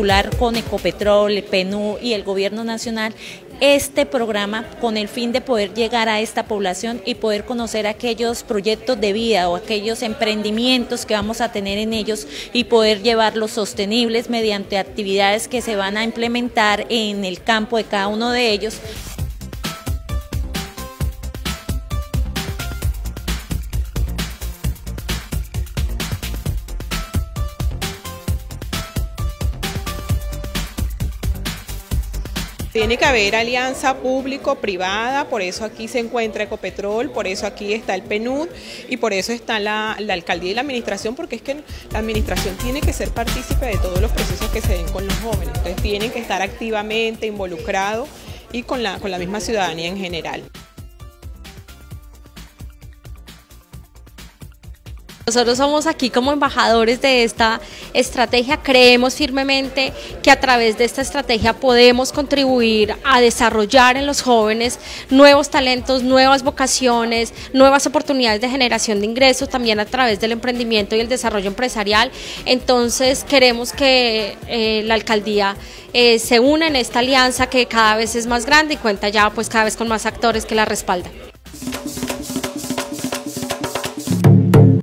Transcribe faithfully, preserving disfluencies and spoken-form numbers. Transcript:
articular con Ecopetrol, el P N U D y el Gobierno Nacional este programa con el fin de poder llegar a esta población y poder conocer aquellos proyectos de vida o aquellos emprendimientos que vamos a tener en ellos y poder llevarlos sostenibles mediante actividades que se van a implementar en el campo de cada uno de ellos. Tiene que haber alianza público-privada, por eso aquí se encuentra Ecopetrol, por eso aquí está el P N U D y por eso está la, la alcaldía y la administración, porque es que la administración tiene que ser partícipe de todos los procesos que se den con los jóvenes, entonces tienen que estar activamente involucrados y con la, con la misma ciudadanía en general. Nosotros somos aquí como embajadores de esta estrategia, creemos firmemente que a través de esta estrategia podemos contribuir a desarrollar en los jóvenes nuevos talentos, nuevas vocaciones, nuevas oportunidades de generación de ingresos, también a través del emprendimiento y el desarrollo empresarial. Entonces queremos que eh, la alcaldía eh, se una en esta alianza que cada vez es más grande y cuenta ya pues cada vez con más actores que la respaldan.